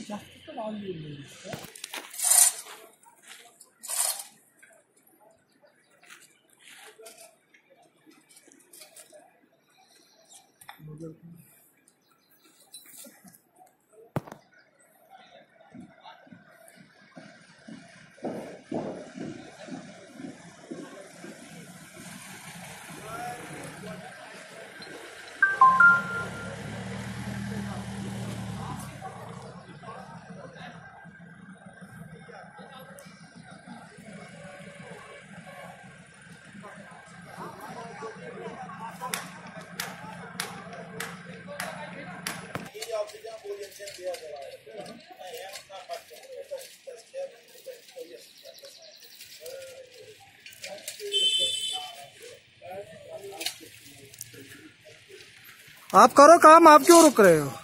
आप करो काम, आप क्यों रुक रहे हो?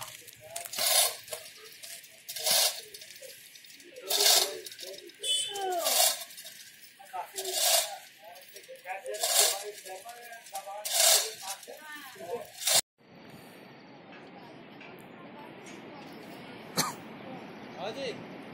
हाँ जी।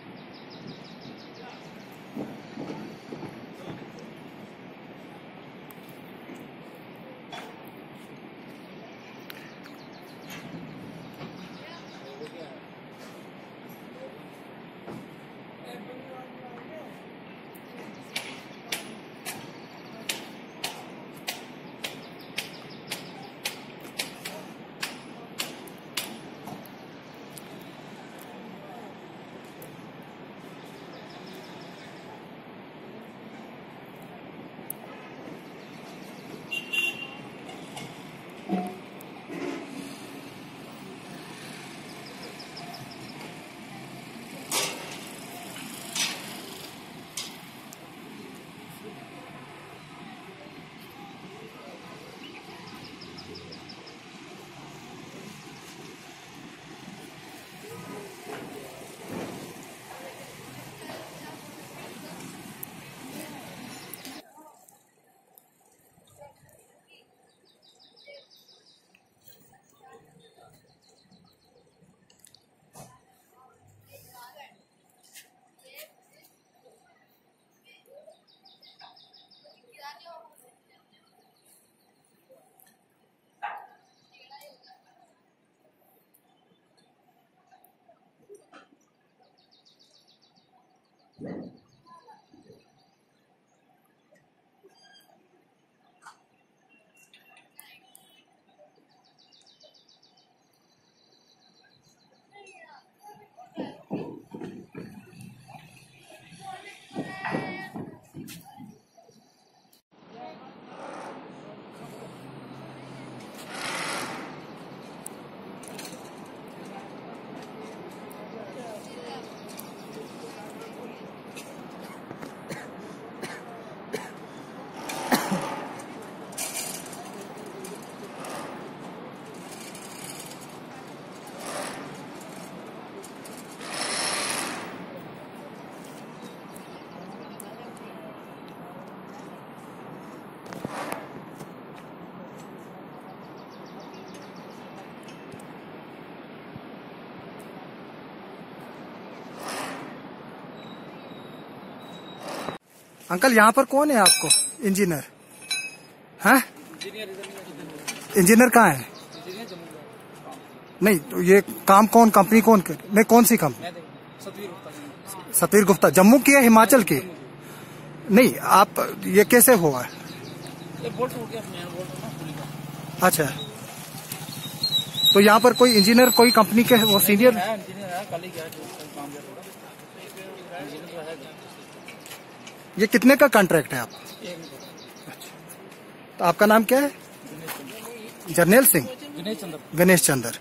अंकल यहाँ पर कौन है आपको? इंजीनियर है? इंजीनियर कहाँ है? नहीं तो ये काम कौन, कंपनी कौन कर, नहीं कौन सी कंपनी? सतवीर गुप्ता। जम्मू की है हिमाचल की? नहीं आप ये कैसे हुआ? अच्छा तो यहाँ पर कोई इंजीनियर कोई कंपनी के वो सीनियर ये कितने का कॉन्ट्रैक्ट है आप? अच्छा तो आपका नाम क्या है? जर्नैल सिंह? गणेश चंद्र।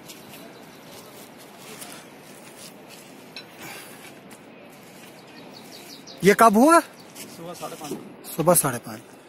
ये कब हुआ? सुबह 5:30। सुबह 5:30।